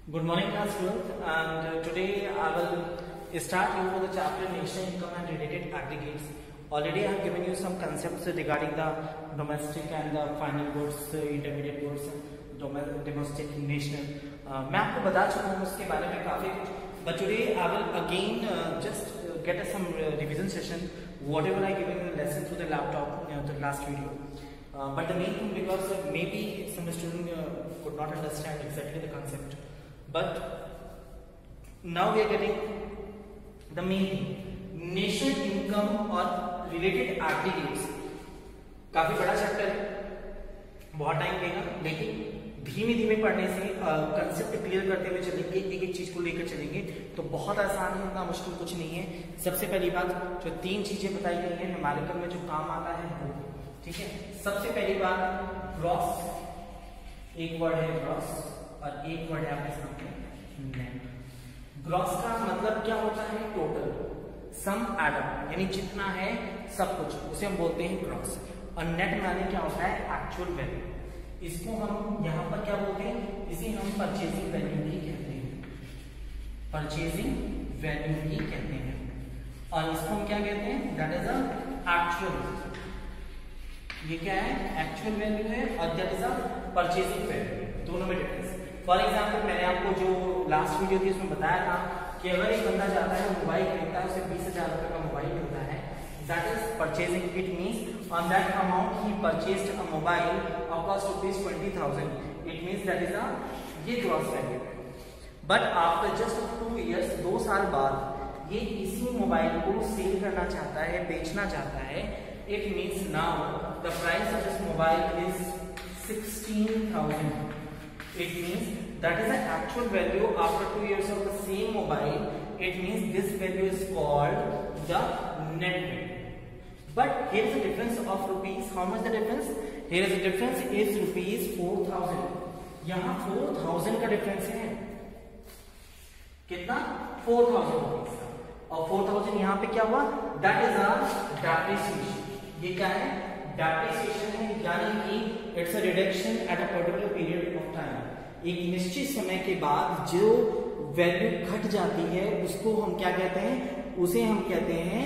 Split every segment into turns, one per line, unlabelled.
Good morning, class 12th, and today I will start you with the chapter Nation Income and Related Aggregates. Already I have given you some concepts regarding the domestic and the final goods, intermediate goods, domestic, national. मैं आपको बता चुका हूँ उसके बारे में काफी कुछ. But today I will again just get some revision session. Whatever I given you lesson through the laptop, the last video. But the main thing, because maybe some student could not understand exactly the concept. But now we are getting the main thing, nation income और related aggregates. काफी बड़ा chapter है, बहुत time लेगा, लेकिन धीमे धीमे पढ़ने से कंसेप्ट क्लियर करते हुए चलेंगे, एक एक चीज को लेकर चलेंगे तो बहुत आसान है, इतना मुश्किल कुछ नहीं है. सबसे पहली बात, जो तीन चीजें बताई गई है न्यूमेरिकल में जो काम आता है वो, ठीक है. सबसे पहली बात ग्रॉस, एक वर्ड है ग्रॉस और एक वर्ड है आपके सामने नेट. ग्रॉस का मतलब क्या होता है? टोटल, सम एडम, यानी जितना है सब कुछ, उसे हम बोलते हैं ग्रॉस. और नेट माने क्या होता है? Actual value. इसको हम यहाँ पर क्या बोलते हैं? इसे हम परचेजिंग वैल्यू ही कहते हैं, परचेजिंग वैल्यू ही कहते हैं. और इसको हम क्या कहते हैं? That is a actual. ये क्या है? एक्चुअल वैल्यू है और that is a purchasing value. दोनों में डिफरेंस. फॉर एग्जाम्पल, मैंने आपको जो लास्ट वीडियो थी उसमें बताया था कि अगर एक बंदा जाता है मोबाइल खरीदता है, उसे 20,000 रुपए का मोबाइल मिलता है, that is purchasing. It means on that amount ही purchased a mobile of cost ₹20,000. It means that is a, ये ग्रॉस वैल्यू है. बट आफ्टर जस्ट 2 years, 2 साल बाद ये इसी मोबाइल को सेल करना चाहता है, बेचना चाहता है. It means now the price of this mobile is 16,000. It means that is the actual value after 2 years of the same mobile. It means this value is called the net value. But here is the difference of rupees. How much the difference? Here is the difference is rupees 4,000. यहाँ 4,000 का difference है. कितना? 4,000 rupees. और 4,000 यहाँ पे क्या हुआ? That is a depreciation. ये क्या है? Depreciation है, यानी कि it's a reduction at a particular period of time. एक निश्चित समय के बाद जो वैल्यू घट जाती है उसको हम क्या कहते हैं? उसे हम कहते हैं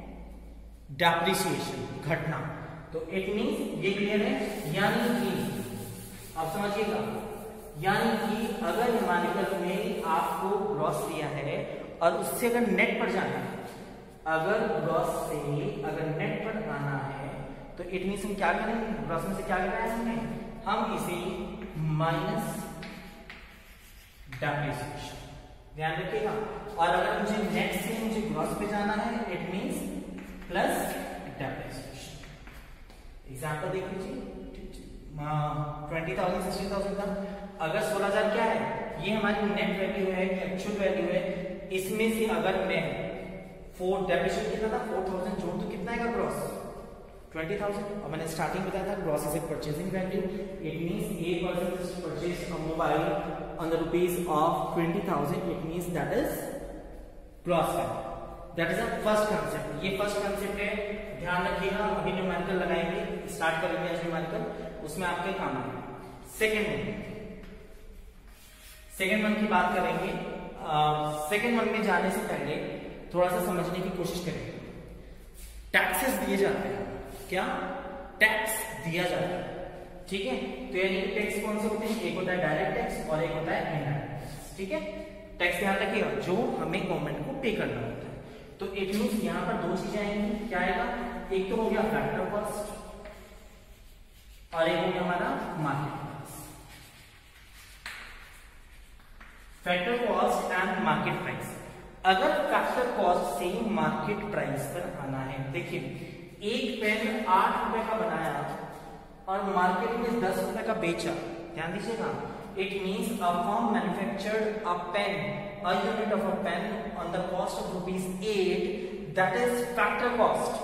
डेप्रिसिएशन, घटना. तो इट मींस, ये क्लियर है? यानी कि आप समझिएगा, यानी कि अगर न्यूमेरिकल में आपको ग्रॉस दिया है और उससे अगर नेट पर जाना है, अगर ग्रॉस से अगर नेट पर आना है तो इट मीन्स हम क्या करेंगे? ग्रॉस में से क्या कराया हमने? हम इसे माइनस डेप्रिसिएशन, ध्यान रखिएगा. और अगर मुझे नेट से मुझे ग्रॉस पे जाना है, it means plus depreciation. Example देख लीजिए, 20,000 16,000 था. अगर 16,000 क्या है? ये हमारी नेट वैल्यू है, एक्चुअल वैल्यू है. इसमें से अगर मैं 4 डेप्रिसिएशन कितना था? 4,000 जोड़ तो कितना आएगा ग्रॉस? 20,000. और मैंने स्टार्टिंग बताया था gross is a purchasing value. It means a person is purchase a mobile on the rupees of 20,000. It means that is gross value. That is a first concept. ये फर्स्ट कांसेप्ट है, ध्यान रखिएगा. अभी numerical लगाएंगे, start करेंगे आज numerical, उसमें आपके काम आएगा. सेकेंड वन की बात करेंगे. सेकेंड वन में जाने से पहले थोड़ा सा समझने की कोशिश करेंगे. टैक्सेस दिए जाते हैं. क्या? टैक्स दिया जाता है, ठीक है. तो यानी टैक्स कौन से होते हैं? एक होता है डायरेक्ट टैक्स और एक होता है इनडायरेक्ट टैक्स, ठीक है. टैक्स ध्यान रखिएगा, जो हमें गवर्नमेंट को पे करना होता है. तो इट मींस यहाँ पर 2 चीजें आएंगी. क्या आएगा? एक तो हो गया फैक्टर कॉस्ट और एक हो गया हमारा market price. Factor cost and market price. अगर फैक्टर कॉस्ट से मार्केट प्राइस पर आना है, देखिए एक पेन 8 रुपए का बनाया और मार्केट में 10 रुपए का बेचा, ध्यान दीजिएगा. It means a firm manufactured a pen, a unit of a pen on the cost of ₹8, that is factor cost.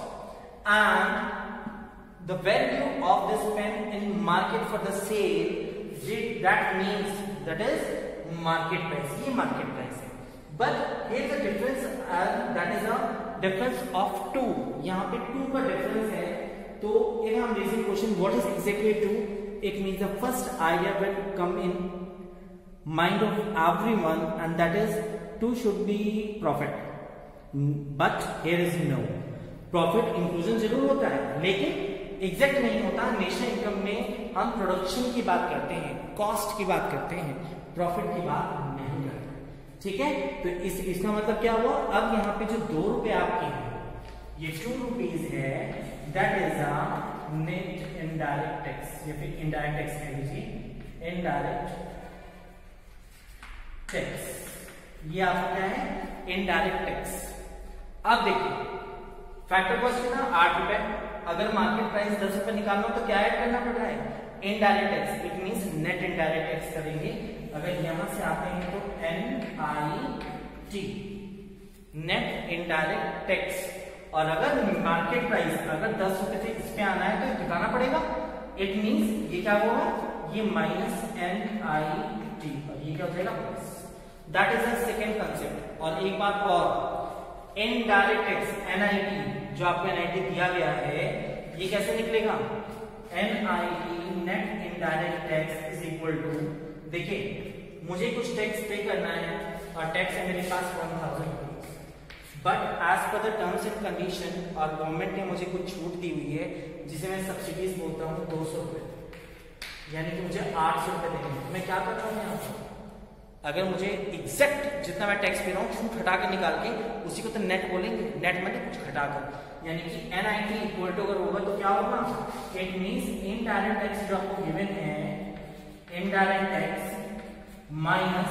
And the value of this pen in market for the sale, that means that is market price. ये market price है. But here is the difference, and that is a difference of 2. यहाँ पे 2 का difference है. तो if हम raising question, what is exactly 2? It means the first idea will come in mind of everyone, and that is two should be profit, but here is no profit inclusion जरूर होता है लेकिन exact नहीं होता। National income में हम production की बात करते हैं, कॉस्ट की बात करते हैं, प्रॉफिट की बात नहीं करते। ठीक है, तो इसका मतलब क्या हुआ, अब यहाँ पे जो 2 रुपए आपके हैं ये 2 रुपीज है, that is a net indirect tax या फिर इनडायरेक्ट टैक्स कह लीजिए, इनडायरेक्ट टैक्स। ये आपका क्या है, इनडायरेक्ट टैक्स। अब देखिए फैक्टर कॉस्ट कितना 8 रुपए, अगर मार्केट प्राइस 10 रुपए निकालना हो तो क्या ऐड करना पड़ रहा है, indirect tax, it means net indirect tax करेंगे। अगर यहां से आते हैं तो NIT नेट इनडायरेक्ट टैक्स, और अगर मार्केट प्राइस अगर 10 रुपए से इस पे आना है तो घटाना पड़ेगा, इट मींस ये क्या होगा, ये माइनस NIT और ये क्या हो जाएगा plus. That is the second concept. और एक बात और, इनडायरेक्ट टैक्स NIT जो आपको NIT दिया गया है ये कैसे निकलेगा, NIT net indirect tax is equal to, देखिए मुझे कुछ टैक्स पे करना है और टैक्स है मेरे पास 1000 rupees, but as per the terms and condition और गवर्नमेंट ने मुझे कुछ छूट दी हुई है जिसे मैं सब्सिडीज बोलता हूँ 200 रुपए, यानी कि मुझे 800 रुपए देने हैं। मैं क्या कर रहा हूँ यहाँ पर, अगर मुझे एग्जैक्ट जितना मैं टैक्स पे रहा हूँ छूट हटा के निकाल के उसी को तो नेट बोलेंगे, नेट मतलब कुछ घटाकर, यानी कि NIT इक्वल टू अगर होगा तो क्या होगा, इट मींस इनडायरेक्ट टैक्स जो आपको गिवन है, इनडायरेक्ट टैक्स माइनस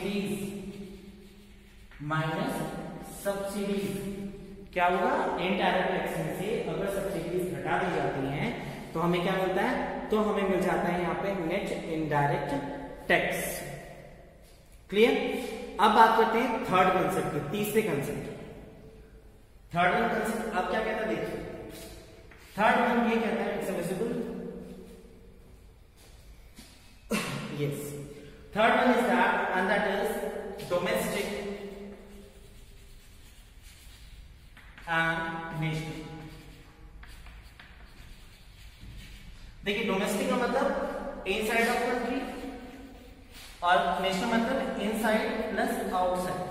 सब्सिडीज क्या होगा, इनडायरेक्ट टैक्स में से अगर सब्सिडीज घटा दी जाती हैं तो हमें क्या मिलता है, तो हमें मिल जाता है यहाँ पे नेट इनडायरेक्ट टैक्स। क्लियर। अब बात करते हैं थर्ड कंसेप्ट की, तीसरे कंसेप्ट। थर्ड वन कंसेप्ट अब क्या कहता है, देखिए थर्ड वन ये कहता है it's visible, yes, third one is that and that is domestic and national. देखिए डोमेस्टिक का मतलब इनसाइड ऑफ कंट्री और नेशनल मतलब इनसाइड प्लस आउटसाइड,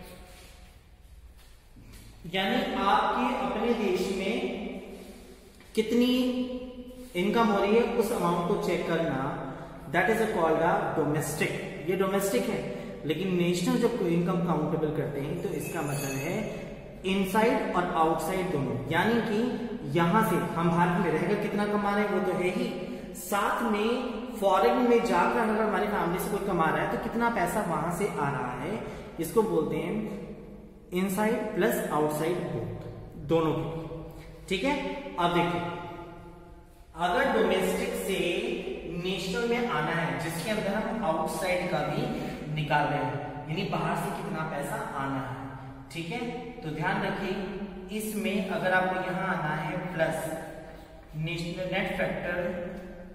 यानी आपके अपने देश में कितनी इनकम हो रही है उस अमाउंट को चेक करना, that is called a domestic. ये डोमेस्टिक है, लेकिन नेशनल जब इनकम काउंटेबल करते हैं तो इसका मतलब है इनसाइड और आउटसाइड दोनों, यानी कि यहां से हम भारत में रहकर कितना कमा रहे हैं वो तो है ही, साथ में फॉरेन में जाकर अगर हमारी फैमिली से कोई कमा रहा है तो कितना पैसा वहां से आ रहा है, इसको बोलते हैं इनसाइड प्लस आउटसाइड दोनों की। ठीक है, अब देखिए अगर डोमेस्टिक से नेशनल में आना है जिसके अंदर हम आउटसाइड का भी निकाल रहे हैं, यानी बाहर से कितना पैसा आना है। ठीक है, तो ध्यान रखिए इसमें अगर आपको यहां आना है plus national net factor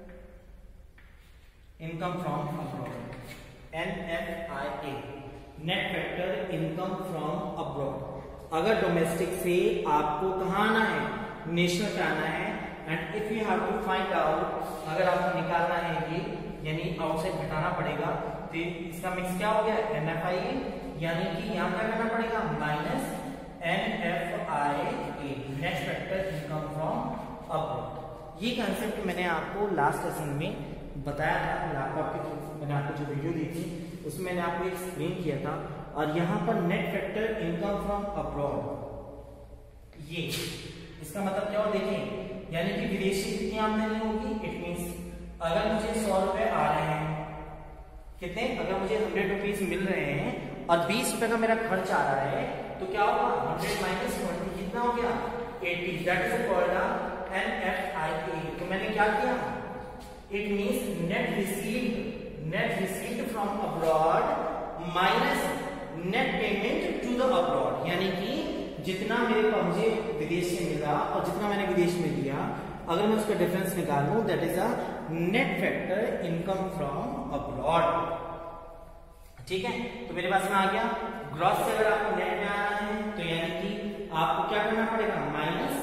income from abroad, NFIA, net factor income from abroad. अगर डोमेस्टिक से आपको कहाँ आना है, नेशनल पे आना है, and if you have to find out, अगर आपको निकालना है ये, यानी आउटसाइड घटाना पड़ेगा, तो इसका मिक्स क्या हो गया, NFIA, यानी कि यहाँ क्या करना पड़ेगा minus NFIA, net factor income from abroad. ये कंसेप्ट मैंने आपको लास्ट लेसन में बताया था, लैपटॉप के थ्रू मैंने आपको जो वीडियो दी थी उसमें मैंने आपको एक्सप्लेन किया था। और यहाँ पर net factor income from abroad, ये इसका मतलब क्या हो, देखें यानी कि विदेशी कितनी आमदनी होगी, इट मींस अगर मुझे 100 रुपए आ रहे हैं, कितने, अगर मुझे 100 रुपीज मिल रहे हैं और 20 रुपए का मेरा खर्च आ रहा है, तो क्या होगा 100 माइनस 20 कितना हो गया 80, दैट इज कॉल्ड NFIA। तो मैंने क्या किया, it means net received from abroad minus net payment to the abroad, यानी कि जितना मेरे को मुझे विदेश से मिला और जितना मैंने विदेश में दिया, अगर मैं उसका डिफरेंस निकाल लूं, that is a net factor income from abroad. ठीक है, तो मेरे पास में आ गया ग्रॉस से अगर आपको नेट में आना है तो यानी कि आपको क्या करना पड़ेगा माइनस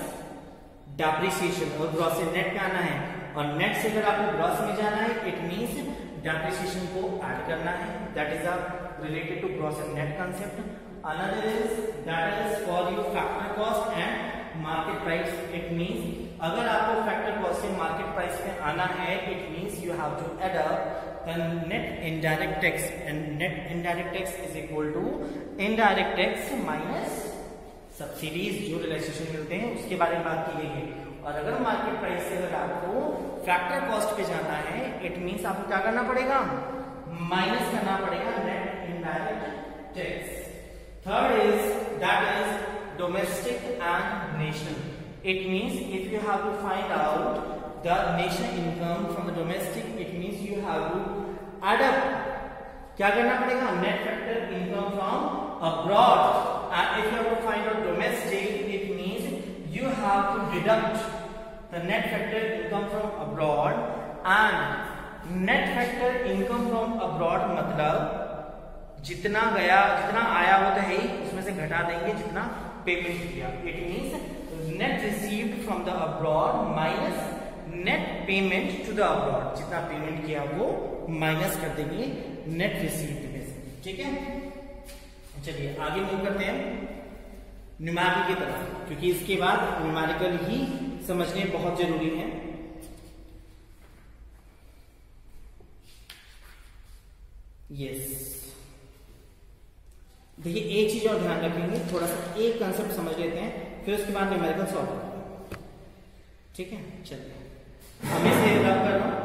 डेप्रिसिएशन, और ग्रॉस से नेट पे आना है, और नेट से अगर आपको ग्रॉस में जाना है इट मींस डेप्रिसिएशन को ऐड करना है, that is related to gross and net concept. Another is that is for your factor cost and market price. It means अगर आपको फैक्टर कॉस्ट से मार्केट प्राइस पे आना है, it means you have to add up the net indirect tax, and net indirect tax is equal to indirect tax minus subsidies जो relaxation मिलते हैं उसके बारे में बात की गई है. और अगर मार्केट प्राइस से अगर आपको फैक्टर कॉस्ट पे जाना है, इट मींस आपको क्या करना पड़ेगा, माइनस करना पड़ेगा net indirect tax. Third is that is domestic and national. It means if you have to find out the national income from the domestic, it means you have to add up, क्या करना पड़ेगा, net factor income from abroad. And if you have to find out domestic, it means you have to deduct the net factor income from abroad. And net factor income from abroad मतलब जितना गया, जितना आया वो तो है ही, उसमें से घटा देंगे जितना पेमेंट किया. It means net received from the abroad minus net payment to the abroad. जितना पेमेंट किया वो माइनस कर देंगे net received में से. ठीक है, चलिए आगे मूव करते हैं न्यूमेरिकल की तरफ, क्योंकि इसके बाद न्यूमेरिकल ही समझने बहुत जरूरी है. यस, देखिए एक चीज और ध्यान रखेंगे, थोड़ा सा एक कंसेप्ट समझ लेते हैं, फिर उसके बाद न्यूमेरिकल सॉल्व करते हैं. ठीक है, चलिए हमें से रब कर रहा हूं.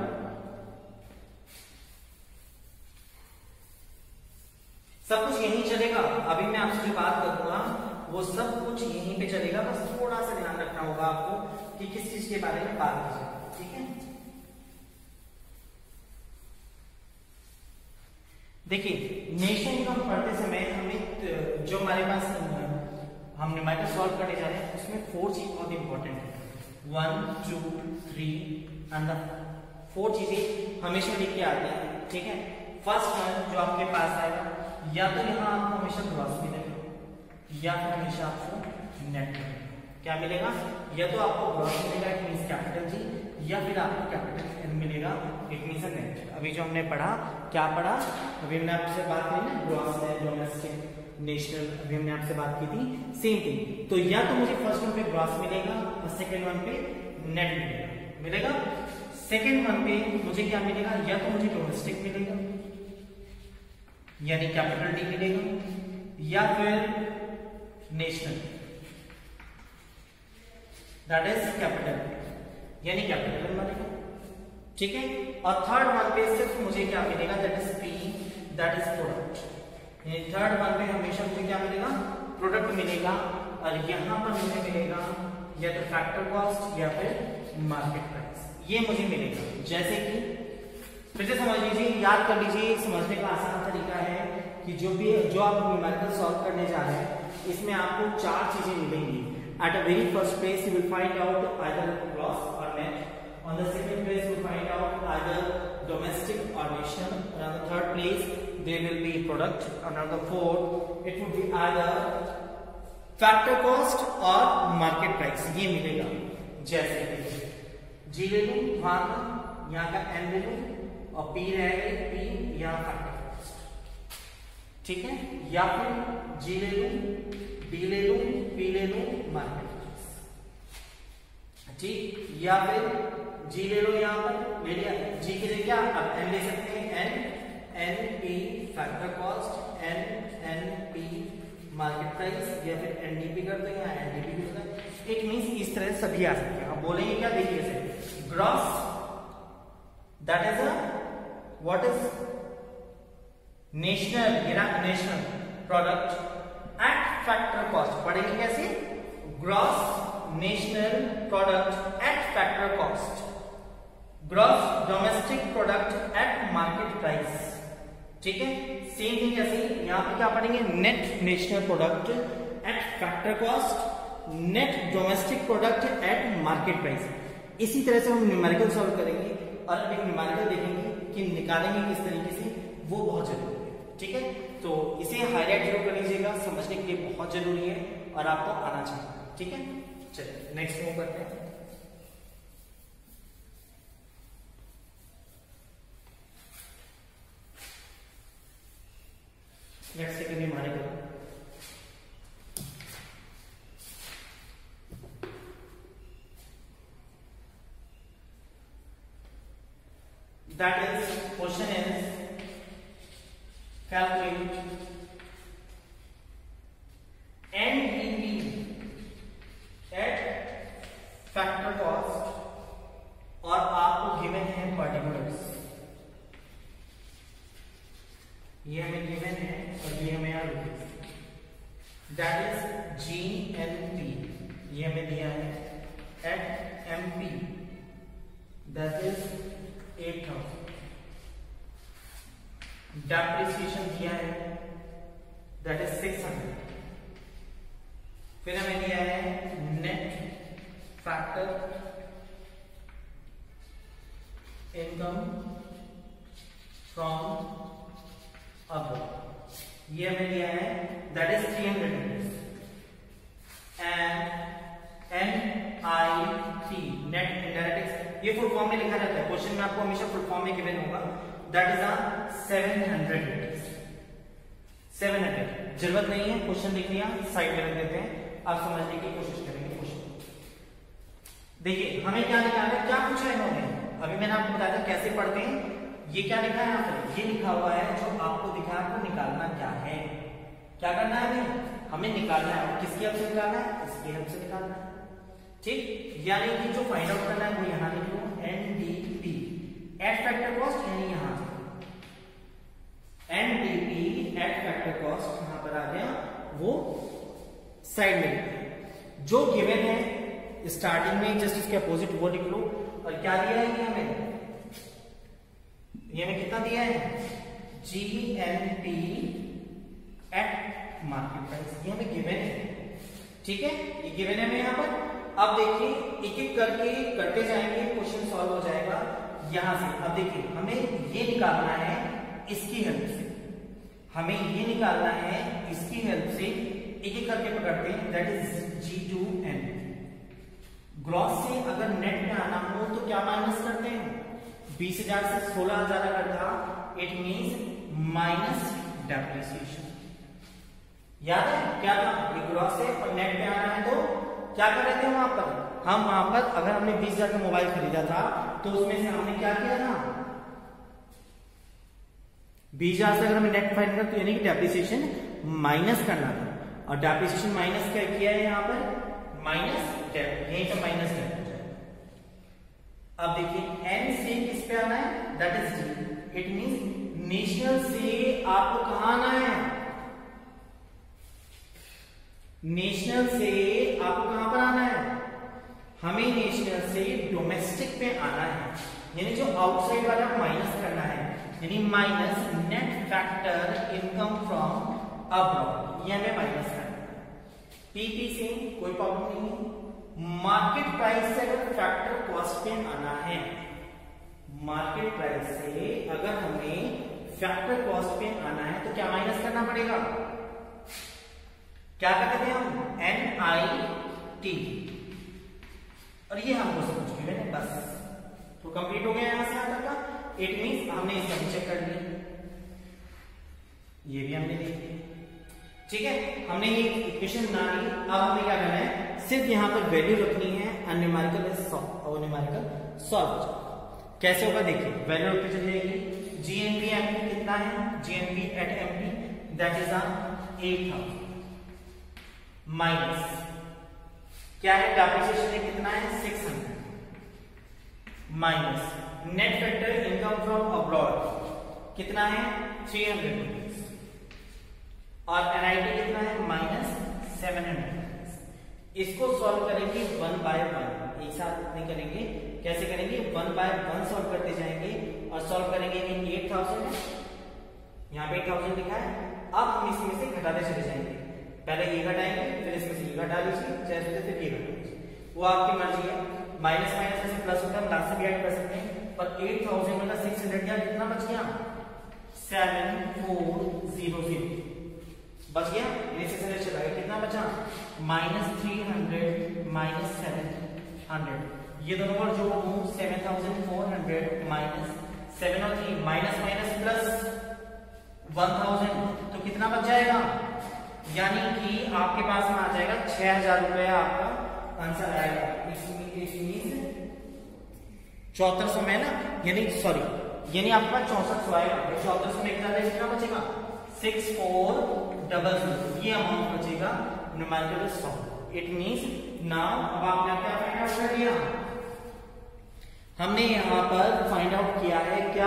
सब कुछ यहीं चलेगा, अभी मैं आपसे जो बात करूंगा वो सब कुछ यहीं पे चलेगा, बस थोड़ा सा ध्यान रखना होगा आपको कि किस चीज के बारे में बात की जाए. ठीक है, देखिए नेशनल इनकम पढ़ते समय हमें जो हमारे पास हम न्यूमेरिकल सॉल्व करने जा रहे हैं उसमें 4 चीज बहुत इंपॉर्टेंट है. 1 2 3 एंड 4 चीजें हमेशा लिख के आते हैं. ठीक है, फर्स्ट वन जो आपके पास आएगा, या तो यहाँ आपको हमेशा ग्रॉस मिलेगा या फिर हमेशा आपको नेट मिलेगा. क्या मिलेगा, या तो आपको ग्रॉस मिलेगा इट मींस कैपिटल जी, या फिर आपको कैपिटल एन मिलेगा इट मींस नेट. अभी जो हमने पढ़ा, क्या पढ़ा, अभी हमने आपसे बात की ना, ग्रॉस नेट, डोमेस्टिक, नेशनल, अभी हमने आपसे बात की थी, सेम थिंग. तो या तो मुझे फर्स्ट वन पे ग्रॉस मिलेगा और सेकेंड वन पे नेट मिलेगा. सेकेंड वन पे मुझे क्या मिलेगा, या तो मुझे डोमेस्टिक मिलेगा यानी कैपिटल डी मिलेगा, या फिर नेशनल दैट इज कैपिटल यानी कैपिटल मिलेगा. ठीक है, और थर्ड वन पे सिर्फ मुझे क्या मिलेगा, that is P, that is product. यानी थर्ड वन पे हमेशा मुझे क्या मिलेगा, प्रोडक्ट मिलेगा, और यहां पर मुझे मिलेगा या तो फैक्टर कॉस्ट या फिर मार्केट प्राइस, ये मुझे मिलेगा. जैसे कि फिर से समझ लीजिए, याद कर लीजिए, समझने का आसान तरीका है कि जो आप न्यूमेरिकल सॉल्व करने जा रहे हैं इसमें आपको 4 चीजें मिलेंगी. At a very first place you will find out either gross और net. On the second place you find out either domestic और national. On the third place there will be product. On the fourth it would be either factor cost और market price, ये मिलेगा. जैसे जी ले लूं, वहां का यहाँ का एन ले लूं और पी रहेगा, पी या फैक्टर कॉस्ट. ठीक है, या फिर जी ले लूं, डी ले लूं, पी ले लूं, मार्केट प्राइस. ठीक, या फिर जी ले लो, यहां पर ले लिया, जी के लिए क्या अब एन ले सकते हैं, N P factor cost, N P market price, या फिर एनडीपी कर देंगे, एनडीपी कर देंगे. इट मींस इस तरह सभी आ सकते हैं. आप बोलेंगे क्या, देखिए से gross that is what is national, national product at factor cost. पढ़ेंगे कैसे, gross national product at factor cost, gross domestic product at market price. ठीक है, सेम थिंग ऐसे यहां पे क्या पढ़ेंगे, net national product at factor cost, net domestic product at market price. इसी तरह से हम न्यूमेरिकल सॉल्व करेंगे और एक न्यूमेरिकल देखेंगे कि निकालेंगे किस तरीके से, वो बहुत जरूरी है. ठीक है, तो इसे हाईलाइट जरूर कर लीजिएगा, समझने के लिए बहुत जरूरी है और आपको आना चाहिए. ठीक है, चलिए नेक्स्ट मूव करते हैं. लेट्स से कभी हमारे को that is question is calculate NPV at factor cost और आपको गिवन है पर्टिकुलर्स, ये हमें गिवन है और ये हमें दैट इज GNP, ये हमें दिया है at MP that is 8000, depreciation दिया है दैट इज 600, फिर हमें दिया है net factor income from abroad, ये हमें दिया है that is 300 and NIT net indirect, ये फुल फॉर्म में लिखा रहता है क्वेश्चन में, आपको हमेशा फुल फॉर्म में गिवन होगा दैट इज 700, जरूरत नहीं है क्वेश्चन लिख लिया साइड में रख देते हैं, आप समझने की कोशिश करेंगे क्वेश्चन। देखिए हमें क्या निकालना है, क्या पूछा है इन्होंने, अभी मैंने आपको बताया था कैसे पढ़ते हैं, ये क्या लिखा है यहाँ पर, ये लिखा हुआ है जो आपको दिखा है, आपको निकालना क्या है, क्या करना है हमें निकालना है, किसकी हेल्प से निकालना है, इसकी हेल्प से निकालना है, ठीक, यानी कि जो फाइंड आउट करना है वो यहां लिख लो NDP एट फैक्टर कॉस्ट, यानी यहां NDP एट फैक्टर कॉस्ट यहां पर आ गया, वो साइड में जो गिवन है स्टार्टिंग में जस्ट इसके अपोजिट वो लिख लो, और क्या दिया है ये हमें कितना दिया है GNP एट मार्केट प्राइस, ये हमें गिवन है, ठीक है, ये गिवन है हमें यहाँ पर। अब देखिए एक एक करके करते जाएंगे, क्वेश्चन सॉल्व हो जाएगा यहां से। अब देखिए हमें ये निकालना है इसकी हेल्प से, हमें ये निकालना है इसकी हेल्प से, एक एक करके पकड़ते हैं दैट इज G2N। ग्रॉस से अगर नेट में आना हो तो क्या माइनस करते हैं, 20,000 से 16,000 अगर था इट मींस माइनस डेप्रिसिएशन, याद है क्या था, ये ग्रॉस है और नेट में आना है तो क्या कर रहे थे वहां पर, हम वहां पर अगर हमने 20,000 का मोबाइल खरीदा था तो उसमें से हमने क्या किया था, 20,000 से अगर हमें नेट फाइंड करना तो यानी कि डेप्रिसिएशन माइनस करना था, और डेप्रिसिएशन माइनस क्या किया है यहाँ पर, माइनस डेप, यहीं पे माइनस डेप हो जाएगा। अब देखिए N से किस पे आना है that is D, it means national से आपको कहां आना है, नेशनल से आपको कहां पर आना है, हमें नेशनल से डोमेस्टिक पे आना है, यानी जो आउटसाइड वाला माइनस करना है, यानी minus net factor income from abroad, ये हमें माइनस करना है। PP से कोई प्रॉब्लम नहीं है, मार्केट प्राइस से अगर फैक्टर कॉस्ट पे आना है, मार्केट प्राइस से अगर हमें फैक्टर कॉस्ट पे आना है तो क्या माइनस करना पड़ेगा, क्या करते थे हम NIT, और ये हमको समझ गए ना, बस तो कंप्लीट हो गया यहां से यहां तक का, इट मींस हमने इसका भी चेक कर लिया, ये भी हमने देख लिया, ठीक है, हमने ये इक्वेशन बना ली। अब हमें क्या करना है, सिर्फ यहां पर वैल्यू रखनी है, न्यूमेरिकल और न्यूमेरिकल सॉल्व हो जाएगा। कैसे होगा देखिए, वैल्यू रखते चली जाएगी, GNP MP कितना है, GNP at MP that is 8,000 minus क्या है, डेप्रिसिएशन कितना है 600 minus net factor income from abroad कितना है 300 रुपीज, और NIT कितना है माइनस 700। इसको सॉल्व करेंगे 1 बाय 1, एक साथ नहीं करेंगे, कैसे करेंगे 1 बाय 1 सॉल्व करते जाएंगे और सॉल्व करेंगे। 8000 है, यहाँ पे 8000 लिखा है, अब हम इसमें से घटाते चले जाएंगे, पहले ये घटाएंगे फिर इसमें से ये घटा लीजिए, जैसे फिर ये घटा लीजिए, वो आपकी मर्जी है, माइनस माइनस में से प्लस होता है, लास्ट से भी ऐड कर सकते हैं, पर 8000 में 600 या कितना बच गया 7400 बच गया, ये 600 चला गया, कितना बचा -300 माइनस 700, ये दोनों पर जोड़ दूं 7400 माइनस 7 और 3 माइनस माइनस प्लस 1000, तो कितना बच जाएगा, यानी कि आपके पास में आ जाएगा 6,000 रुपए आपका आंसर आएगा। इसमें 6400 में ना, यानी सॉरी, यानी आपके पास 6400 आएगा। 6400 में कितना बचेगा 6400, ये अमाउंट बचेगा numerical solve. It means now अब आपने क्या फाइंड आउट कर लिया, हमने यहां पर फाइंड आउट किया है क्या,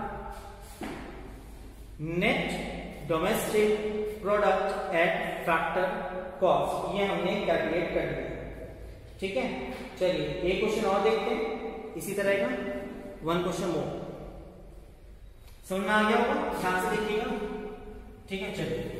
net domestic product at factor cost, ये हमने कैलकुलेट कर लिया। ठीक है, चलिए एक क्वेश्चन और देखते हैं इसी तरह का, वन क्वेश्चन मोर। समझ में आ गया होगा, ध्यान से देखिएगा। ठीक है, चलिए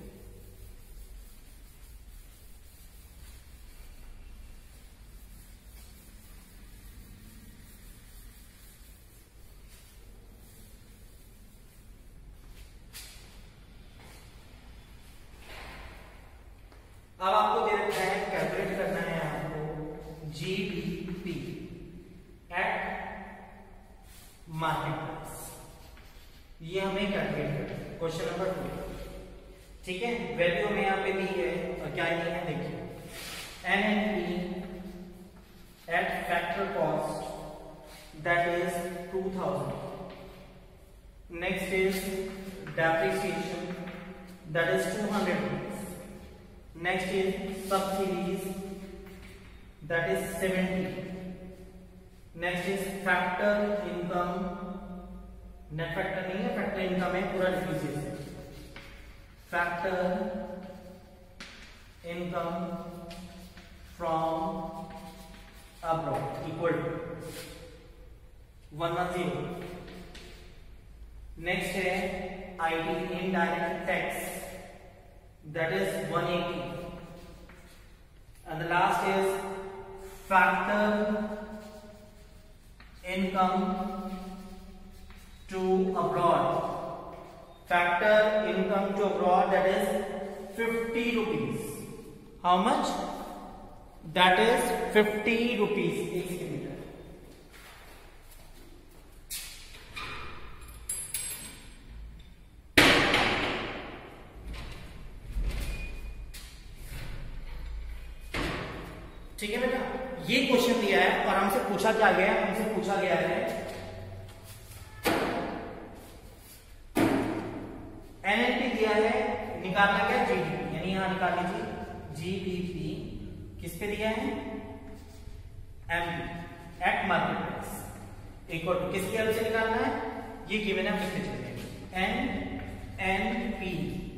अब आपको दे रखा है, कैलकुलेट करना है आपको जीडीपी एट मार्केट प्राइस, ये हमें कैलकुलेट करना है। क्वेश्चन नंबर 2, ठीक है, वैल्यू हमें यहाँ पे दी है और क्या दी है देखिए, NNP at factor cost that is 2000, next is depreciation that is 200 rupees, next is subsidies that is 70, next is factor income, net factor नहीं है, factor income है पूरा differentiation, factor income from abroad equal to 110, next है ID indirect tax that is 180, and the last is factor income to abroad, factor income to abroad that is 50 rupees. How much? That is 50 rupees. एक second, ठीक है बेटा, ये question दिया है और हमसे पूछा क्या गया है, हमसे पूछा गया है एनएनपी दिया है, निकालना क्या जीडीपी, यानी यहां निकाल लीजिए जीडीपी किस पे दिया है, MP at market price equal to किसकी हेल्प से निकालना है, ये गिवन है, लिखते चलते हैं एनएनपी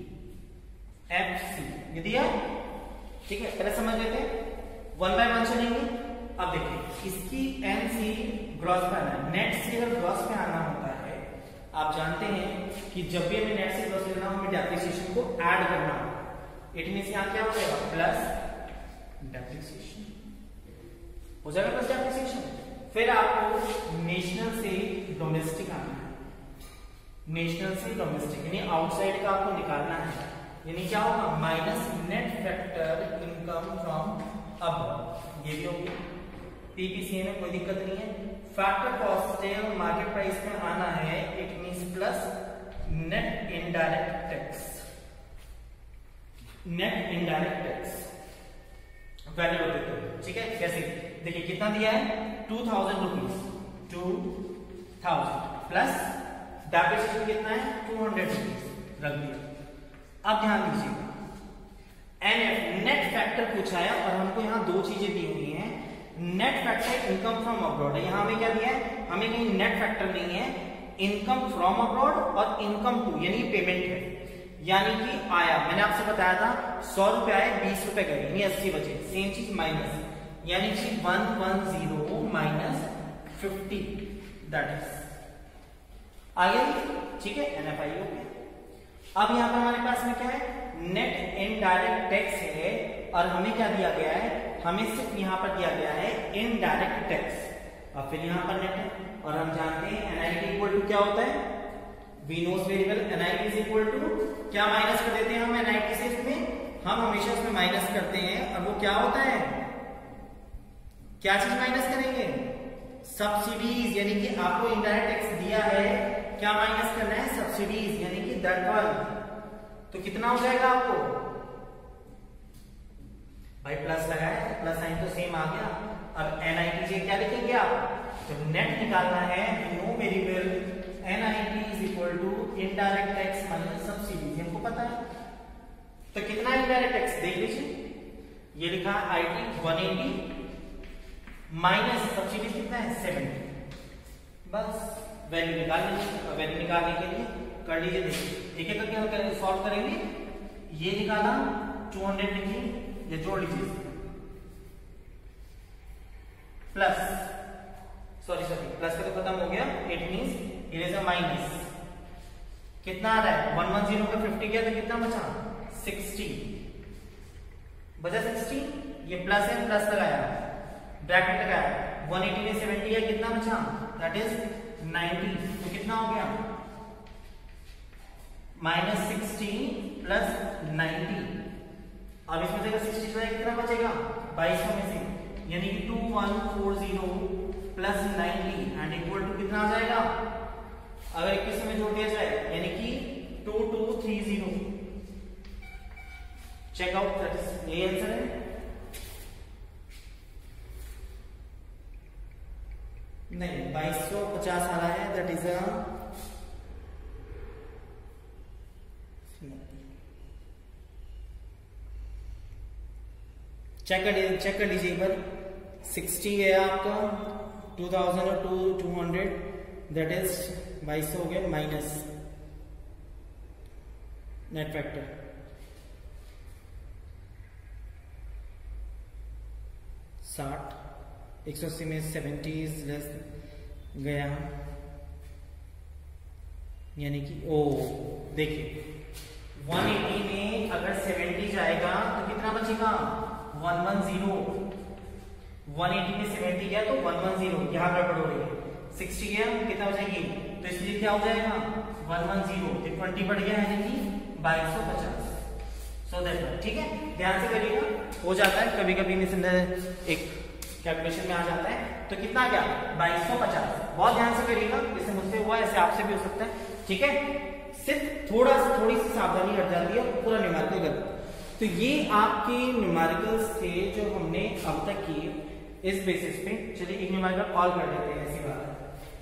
एफसी, ये दिया। ठीक है, पहले समझ लेते हैं, वन बाय वन चलेंगे। अब देखिए इसकी एनसी ग्रॉस पे आना है, नेट से अगर ग्रॉस पे आना होता है, आप जानते हैं कि जब भी हमें नेट से ग्रॉस लेना हो, हमें डेप्रिसिएशन को ऐड करना होगा। इट मींस यहां क्या हो जाएगा, प्लस डेप्रिसिएशन हो जाएगा, प्लस डेप्रिसिएशन। फिर आपको नेशनल से डोमेस्टिक आना है, नेशनल से डोमेस्टिक यानी आउटसाइड का आपको निकालना है, यानी क्या होगा, minus net factor income from अब, ये भी होगी पीपीसी में कोई दिक्कत नहीं है। फैक्टर कॉस्ट मार्केट प्राइस में आना है, it means plus net indirect tax, net indirect tax value होते हैं। ठीक है, कैसे देखिए कितना दिया है 2000 रुपीज, 2000 प्लस डेप्रिसिएशन कितना है 200 रुपीज रख दिया। अब ध्यान दीजिएगा, एनएफ नेट फैक्टर पूछा है और हमको यहाँ दो चीजें दी हुई हैं, net factor income from abroad है, यहाँ हमें क्या दिया है, हमें कहीं नेट फैक्टर नहीं है, इनकम फ्रॉम अब्रॉड और इनकम टू यानी पेमेंट है, यानी कि आया, मैंने आपसे बताया था 100 रुपए आए 20 रुपए गए यानी 80 बचे, सेम चीज माइनस, यानी कि 110 माइनस 50 दैट इज आगे। ठीक है, एनएफआई हो गया। अब यहाँ पर हमारे पास में क्या है, नेट इनडायरेक्ट टैक्स है और हमें क्या दिया गया है, हमें सिर्फ यहाँ पर दिया गया है इनडायरेक्ट टैक्स और फिर यहाँ पर नेट है, और हम जानते हैं एनआईटी इक्वल टू क्या होता है, we knows variable NIT is equal to क्या माइनस कर देते हैं हम एनआईटी से, इसमें हम हमेशा उसमें माइनस करते हैं और वो क्या होता है, क्या चीज माइनस करेंगे, सब्सिडीज, यानी कि आपको इनडायरेक्ट टैक्स दिया है, क्या माइनस करना है, सब्सिडीज, यानी कि दैट वन, तो कितना हो जाएगा आपको भाई, प्लस लगाए, प्लस साइन तो सेम आ गया। अब NIT क्या लिखेंगे आप, जब नेट निकालना है no variable NIT is equal to indirect tax minus subsidy, हमको पता है। तो कितना इनडायरेक्ट टैक्स देख लीजिए, ये लिखा IT 180 माइनस सब्सिडी कितना है 70, बस वैल्यू निकाल लीजिए। वैल्यू निकालने के लिए कर लीजिए, देखिए एक एक करके सॉल्व करेंगे। ये निकाला 200 लिखिए, ये जोड़ लीजिए प्लस, सॉरी प्लस का तो खत्म हो गया, it means it is a minus. कितना आ रहा है 110 का 50 गया तो कितना बचा 60 बचा 60, ये प्लस है, प्लस लगाया, ब्रैकेट लगाया, 180 में 70 है, कितना बचा दैट इज 90, तो कितना हो गया -60 प्लस 90। अब इसमें से 60 जो है कितना बचेगा 2200 में से, यानी कि 2140 प्लस 90 एंड इक्वल टू कितना आ जाएगा, अगर 21 में जोड़ दिया जाए यानी कि 2230। चेक आउट, दैट इज ये आंसर है। नहीं 2250 आ रहा है, दैट इज अ चेक कर लीजिए एक बार। 60 है आपका 2000 और 200 दैट इज 2200 हो गया माइनस नेट फैक्टर। साठ 180 में 70 लेस गया, यानी कि ओ देखिए 180 में अगर 70 जाएगा तो कितना बचेगा 110। 180 में 70 गया तो 110, यहां गड़बड़ हो रही है। 60 गया कितना बचेगी, तो इसलिए क्या हो जाएगा 110, तो 20 बढ़ गया यानी कि 2250। सो दैट ठीक है, ध्यान से करिएगा, हो जाता है कभी कभी एक कैलकुलेशन में आ जाता है। तो कितना गया 2250, बहुत ध्यान से करिएगा, जैसे मुझसे हुआ ऐसे आपसे भी हो सकता है, ठीक है। सिर्फ थोड़ी सी सावधानी हट जाती है, पूरा न्यूमेरिकल गलत। तो ये आपके न्यूमेरिकल्स थे जो हमने अब तक किए इस बेसिस पे। चलिए एक न्यूमेरिकल और कर लेते हैं, ऐसी बात है।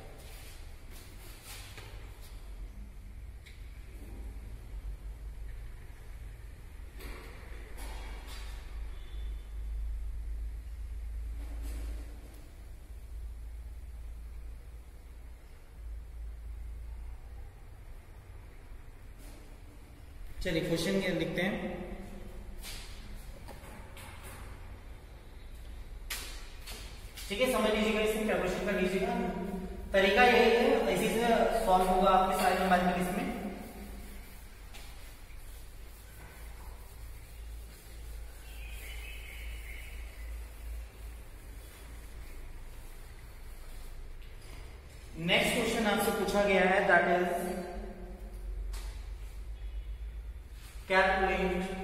चलिए क्वेश्चन लिखते हैं। ठीक है, समझ लीजिएगा, इसमें कैलकुलेशन कर लीजिएगा। तरीका यही है, इसी से सॉल्व होगा आपके सारे न्यूमेरिकल इसमें। नेक्स्ट क्वेश्चन आपसे पूछा गया है, that is calculate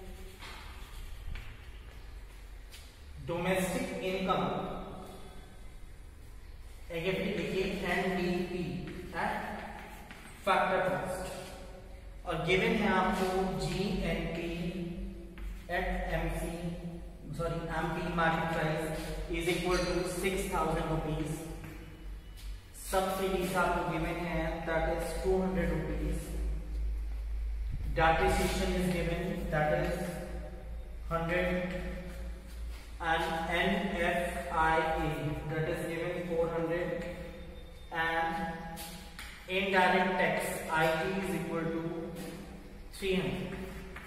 domestic income NDP at factor cost, और गिवन है आपको GNP at MP market price is equal to 6000 rupees. Subsidies आपको गिवन है that is 200 rupees. Depreciation is given, that is 100, and NFIA that is given 400, and indirect tax IT is equal to 300,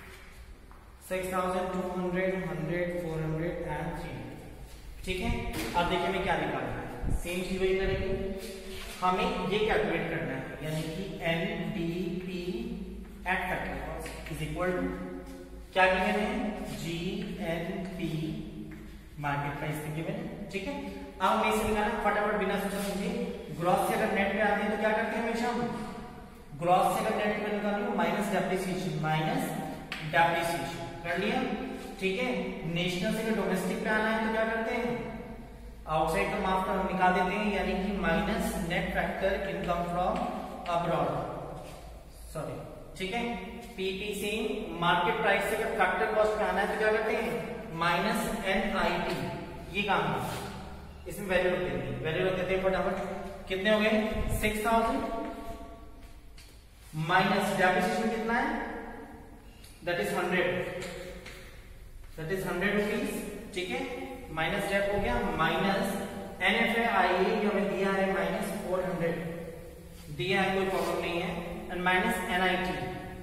6200, 100, 400 and 300। ठीक है, अब देखिए हमें क्या निकालना है, सेम चीज वही करेंगे, हमें ये कैलकुलेट करना है, यानी कि NDP at factor cost is equal to क्या गिवन है GNP मार्केट प्राइस पे गिवन है। ठीक है, अब हमें इसे निकालना फटाफट बिना सोचे समझे। ग्रॉस से अगर नेट पे आते हैं तो क्या करते हैं हमेशा हम, ग्रॉस से अगर नेट पे निकालनी हो माइनस डेप्रिसिएशन कर लिया। ठीक है, नेशनल से अगर डोमेस्टिक पे आना है तो क्या करते हैं, आउटसाइड का माफ कर निकाल देते हैं, यानी कि minus net factor income from abroad, sorry ठीक है। पीपी सेम मार्केट प्राइस से अगर फैक्टर कॉस्ट पे आना है तो क्या करते हैं, माइनस NIT, ये काम है। इसमें वैल्यू रख देते हैं, वैल्यू रख देते हैं फटाफट। कितने हो गए 6000 माइनस डेप्रिसिएशन कितना है, दैट इज 100 रुपीज, ठीक है। माइनस डेप हो गया, माइनस NFIA जो हमें दिया है माइनस 400 दिया है, कोई प्रॉब्लम नहीं है। एंड माइनस NIT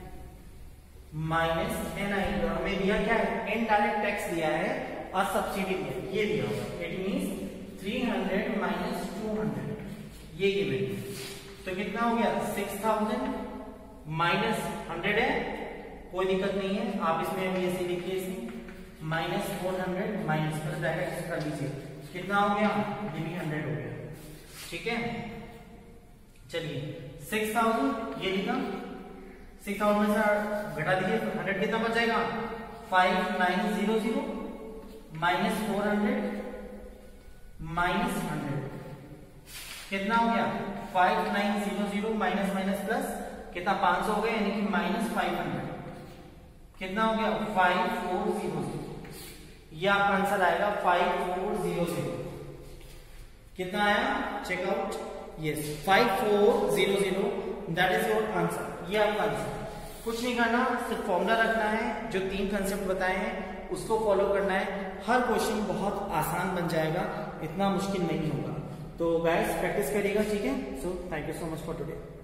हमें दिया क्या है, इनडायरेक्ट टैक्स दिया है और सब्सिडी दिया है, ये दिया होगा। इट मींस 300 माइनस 200, ये गिवन। तो कितना हो गया 6000 माइनस 100 है, कोई दिक्कत नहीं है, आप इसमें भी ऐसे लिखिए, इसमें माइनस 400 माइनस कर ब्रैकेट कर लीजिए, कितना हो गया, ये भी 100 हो गया, ठीक है। चलिए 6000 ये लिखा, 6000 में से घटा दीजिए, 100 कितना बच जाएगा, 5900 माइनस 400 माइनस 100 कितना हो गया 5900 माइनस माइनस प्लस कितना 500 हो गया, यानी कि माइनस 500 कितना हो गया 5400, ये आपका आंसर आएगा 5400। कितना आया, check out, yes 5400, that is your answer, ये आपका आंसर। कुछ नहीं करना, सिर्फ फॉर्मूला रखना है, जो 3 कंसेप्ट बताए हैं उसको फॉलो करना है, हर क्वेश्चन बहुत आसान बन जाएगा, इतना मुश्किल नहीं होगा। तो गाइस प्रैक्टिस करिएगा, ठीक है। So thank you so much for today.